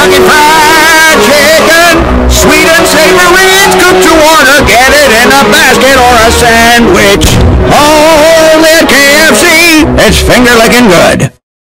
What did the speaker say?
Kentucky Fried Chicken, sweet and savory, it's cooked to order. Get it in a basket or a sandwich. Only at KFC, it's finger licking good.